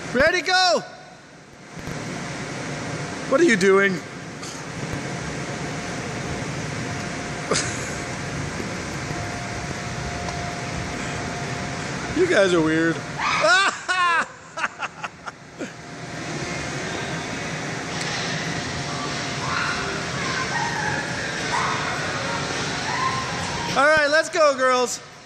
Ready, go! What are you doing? You guys are weird. All right, let's go, girls.